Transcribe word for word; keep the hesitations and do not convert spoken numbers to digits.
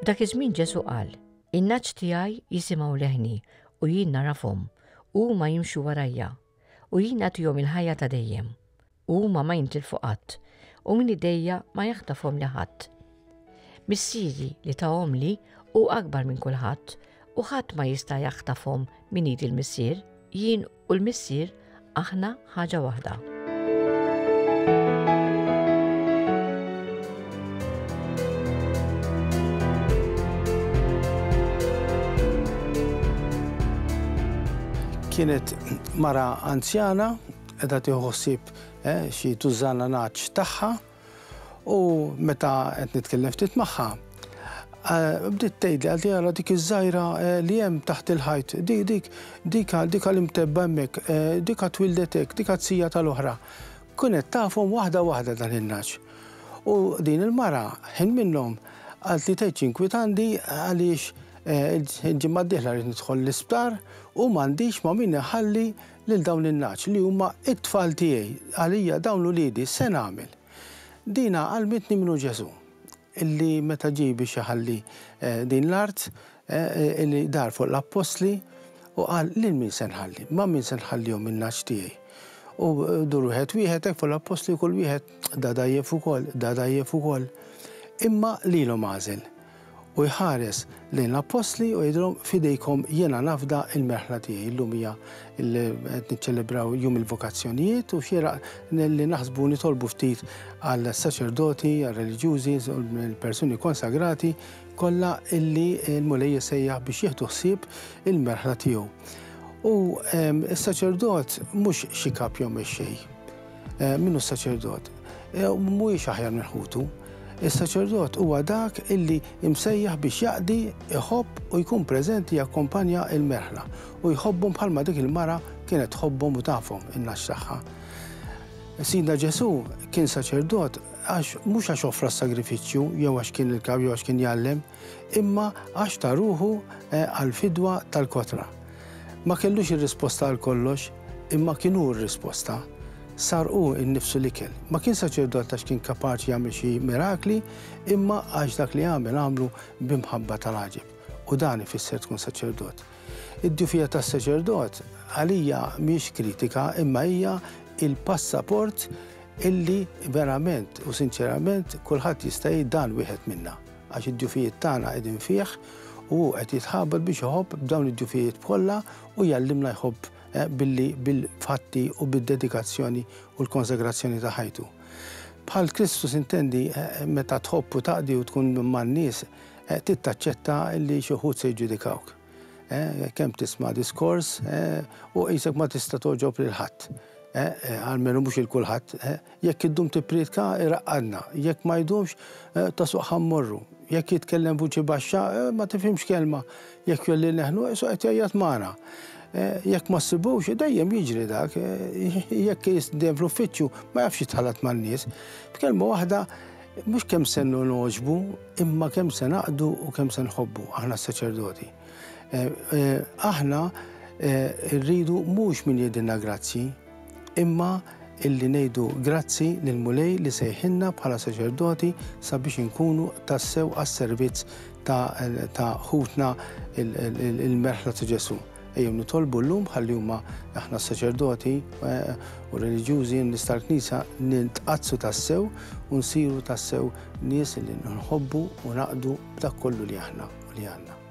Dak iż-żmien Ġesu qal: In-naċ tiegħi jisimgħu leħni u jien narafhom, huma jimxu warajja, u jien nagħtihom il-ħajja ta' dejjem. Huma ma jintilfu qatt, u min idejja ma jaħtafhom li ħadd. Missieri li tahom li hu akbar minn kulħadd, u ħadd ma jista' jaħtafhom minn id il-missier, jien u l-missier aħna ħaġa waħda. Kienet mara anzjana, edha tieħu ħsieb xi tużana naċ tagħha, u meta qed nitkellem ftit magħha, bdiet tgħidli għal jara dik iż-żgħira li hemm taħt il-ħajt, dik dik dika dika l-imtebba hemmhekk, dika twildet hekk, dika tsija tal-oħra. Kunet tafhom waħda waħda dan in-naċ. U din il-mara ħin minnhom qalt li tgħid inkwitanti għaliex il-ġimgħa d-dieħla rrid nidħol l-isptar u m'għandix ma' min iħalli lil dawn in-naċ li huma t-tfal tiegħi, għalija dawn l-uliedi se nagħmel. Dina għalmitni minnu Ġesu, illi meta ġie biex iħalli din l-art illi dar fuq l-Apostli u qal lil min se nħalli, ma' min se nħallihom in-naċ tiegħi. U dur wieħed wieħed hekk fuq l-Apostli kull wieħed da dajjef ukoll, da dajjef ukoll. Imma lilhom għażel u jħares lejn l-Apostli u jgħidilhom fidejkom jiena nafda il-merħla tiegħi. Illum hija qed niċċelebraw jum il-vokazzjonijiet u xieraq li naħsbu nitolbu ftit għal saċerdoti, għal reliġjużi, il-persuni konsagrati kollha illi l-mulej jisejjaħ biex jieħdu ħsieb il-merħla tiegħu. U s-saċerdot mhux xi kap jew mexxej. Minnu s-saċerdot? Mhuwiex aħjar minn ħutu. Is-saċerdot huwa dak illi imsejjaħ biex jaqdi, iħobb u jkun preżenti jakkompanja l-merħla u jħobbhom bħalma dik il-mara kienet tħobbhom u tafhom in-naċ tagħha. Sidna Ġesu kien saċerdot għax mhux għax offra s-sagrifiċċju jew għax kien il-kab jew għax kien jgħallem, imma għax ta' ruħu għall-fidwa tal-kotra. Ma kellux ir-risposta għal kollox, imma kien hu r-risposta. Sar hu innifsu l-ikel. Ma kien saċerdot għax kien kapaċi jagħmel xi mirakli, imma għax dak li għamel għamlu b'imħabba tal-għaġib. U dan ifisser tkun saċerdot. Id-djufija tas-saċerdot għalija mhix kritika, imma hija il-passaport illi verament u sinċerament kulħadd jista' jgħid dan wieħed minnha. Għax id-djufijiet tagħna qegħdin fih u qed jitħabbar biex iħobb b'dawn id-djufijiet kollha u jgħallimna jħobb billi bil-fatti u bil-dedikazzjoni u l-konsegrazzjoni ta' ħajtu. Bħal Kristus intendi meta tħobb u taqdi u tkun man nies tittaċċetta li xi wħud se jġudikawk. Kemm tisma' diskors u qisek ma tista' toġob lil ħadd. Għalmenu mhux il-kulħadd. Jekk iddum tippritka iraqqadna, jekk ma jdumx ta' suq ħammorru. Jekk jitkellem vuċi baxxa ma tifhimx kelma. Jekk jolli neħnu qed jgħid magħna. Jekk ma ssibux, dejjem jiġri dak, jekk jisdem fl-uffiċċju ma jafx jitħallat man-nies. B'kelma waħda mhux kemm se noġbu, imma kemm se naqdu u kemm se nħobbu aħna s-saċerdoti. Aħna rridu mhux min jgħidilna grazzi, imma illi ngħidu grazzi lill-mulej li sejħinna bħala saċerdoti sabiex inkunu tassew għas-servizz ta' ħutna il-merħla ta' Ġesu. Ejjem nitolbu llum ħalli huma aħna s-saċerdoti u reliġjużi nista' l-Knisja nintqazzu tassew u nsiru tassew nies li nħobbu u naqdu b'dak kollu li aħna u li għandna.